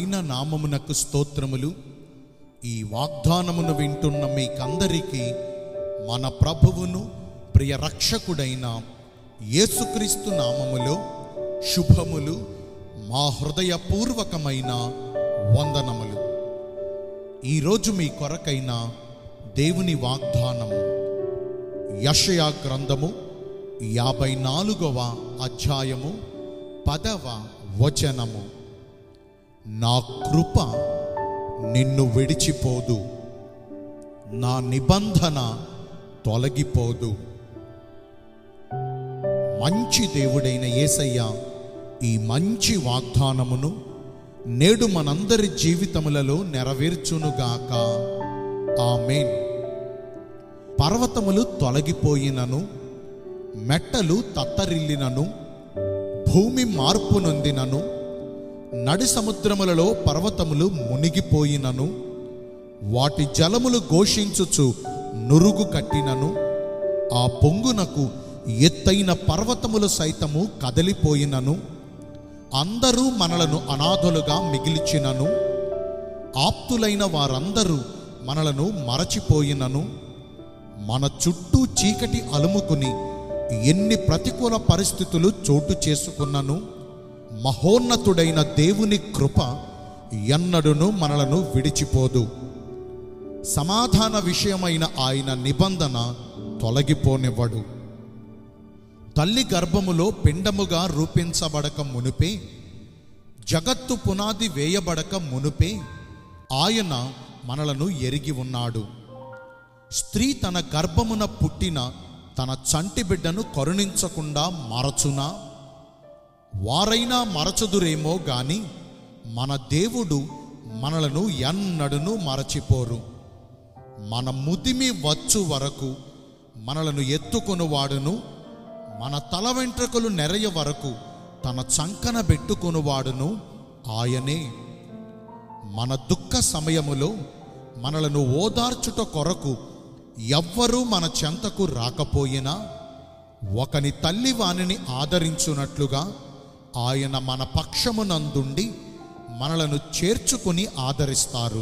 ఘనమైన నామమునకు స్తోత్రములు. ఈ వాగ్దానమును వింటున్న మీకందరికీ మన ప్రభువును ప్రియ రక్షకుడైన యేసుక్రీస్తు నామములో శుభములు, మా హృదయపూర్వకమైన వందనములు. ఈరోజు మీ కొరకైన దేవుని వాగ్దానము యెషయా గ్రంథము 54వ అధ్యాయము 10వ వచనము. నా కృప నిన్ను విడిచిపోదు, నా నిబంధన తొలగిపోదు. మంచి దేవుడైన యేసయ్య ఈ మంచి వాగ్దానమును నేడు మనందరి జీవితములలో నెరవేర్చునుగాక. ఆమేన్. పర్వతములు తొలగిపోయినను, మెట్టలు తత్తరిల్లినను, భూమి మార్పు నొందినను, నడి సముద్రములలో పర్వతములు మునిగిపోయినను, వాటి జలములు ఘోషించుచు నురుగు కట్టినను, ఆ పొంగునకు ఎత్తైన పర్వతములు సైతము కదలిపోయినను, అందరూ మనలను అనాథలుగా మిగిల్చినను, ఆప్తులైన వారందరూ మనలను మరచిపోయినను, మన చుట్టూ చీకటి అలుముకుని ఎన్ని ప్రతికూల పరిస్థితులు చోటు చేసుకున్నను, మహోన్నతుడైన దేవుని కృప ఎన్నడును మనలను విడిచిపోదు. సమాధాన విషయమైన ఆయన నిబంధన తొలగిపోనివ్వడు. తల్లి గర్భములో పిండముగా రూపించబడక మునుపే, జగత్తు పునాది వేయబడక మునుపే ఆయన మనలను ఎరిగి ఉన్నాడు. స్త్రీ తన గర్భమున పుట్టిన తన చంటి బిడ్డను కరుణించకుండా మరచునా? వారైనా మరచుదురేమో గాని మన దేవుడు మనలను ఎన్నడూను మరచిపోరు. మన ముదిమి వచ్చు వరకు మనలను ఎత్తుకొనువాడును, మన తల వెంట్రుకలు నెరయ వరకు తన చంకన పెట్టుకొనువాడును ఆయనే. మన దుఃఖ సమయములో మనలను ఓదార్చుట కొరకు ఎవ్వరూ మన చెంతకు రాకపోయినా, ఒకని తల్లి వానిని ఆదరించున్నట్లుగా ఆయన మన పక్షమునందుండి మనలను చేర్చుకుని ఆదరిస్తారు.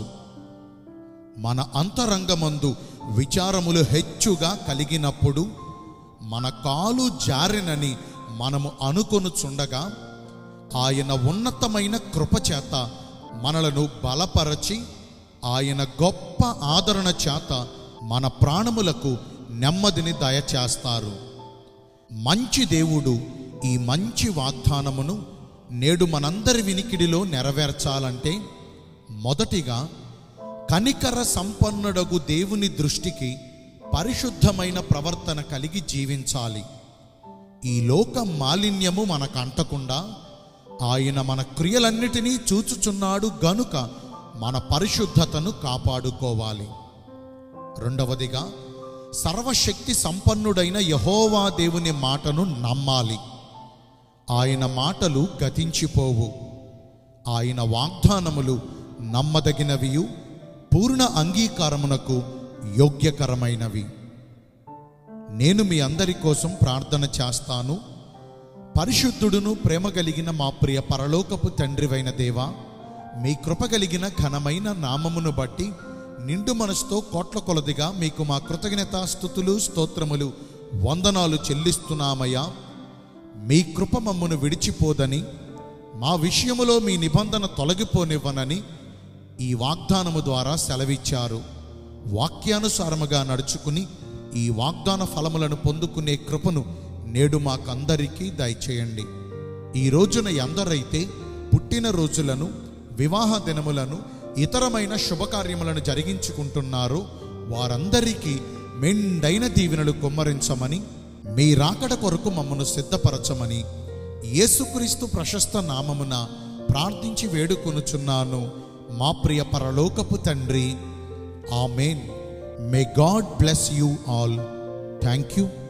మన అంతరంగమందు విచారములు హెచ్చుగా కలిగినప్పుడు మన కాలు జారినని మనము అనుకొనుచుండగా, ఆయన ఉన్నతమైన కృపచేత మనలను బలపరచి ఆయన గొప్ప ఆదరణ చేత మన ప్రాణములకు నెమ్మదిని దయచేస్తారు. మంచి దేవుడు ఈ మంచి వాగ్దానమును నేడు మనందరి వినికిడిలో నెరవేర్చాలంటే, మొదటిగా కనికర సంపన్నుడగు దేవుని దృష్టికి పరిశుద్ధమైన ప్రవర్తన కలిగి జీవించాలి. ఈ లోక మాలిన్యము మనకు అంటకుండా ఆయన మన క్రియలన్నిటినీ చూచుచున్నాడు గనుక మన పరిశుద్ధతను కాపాడుకోవాలి. రెండవదిగా సర్వశక్తి సంపన్నుడైన యెహోవా దేవుని మాటను నమ్మాలి. ఆయన మాటలు గతించిపోవు. ఆయన వాగ్దానములు నమ్మదగినవియు పూర్ణ అంగీకారమునకు యోగ్యకరమైనవి. నేను మీ అందరి కోసం ప్రార్థన చేస్తాను. పరిశుద్ధుడును ప్రేమ కలిగిన మా ప్రియ పరలోకపు తండ్రివైన దేవా, మీ కృప కలిగిన ఘనమైన నామమును బట్టి నిండు మనసుతో కోట్ల కొలదిగా మీకు మా కృతజ్ఞతాస్తుతులు, స్తోత్రములు, వందనాలు చెల్లిస్తున్నామయ్యా. మీ కృప మమ్మను విడిచిపోదని, మా విషయములో మీ నిబంధన తొలగిపోనివ్వనని ఈ వాగ్దానము ద్వారా సెలవిచ్చారు. వాక్యానుసారముగా నడుచుకుని ఈ వాగ్దాన ఫలములను పొందుకునే కృపను నేడు మాకందరికీ దయచేయండి. ఈ రోజున ఎందరైతే పుట్టిన రోజులను, వివాహ దినములను, ఇతరమైన శుభకార్యములను జరిగించుకుంటున్నారో వారందరికీ మెండైన దీవెనలు కుమ్మరించమని, మీ రాకడ కొరకు మమ్మను సిద్ధపరచమని యేసుక్రీస్తు ప్రశస్త నామమున ప్రార్థించి వేడుకొనుచున్నాను మా ప్రియ పరలోకపు తండ్రి. ఆమేన్. May God bless you all. Thank you.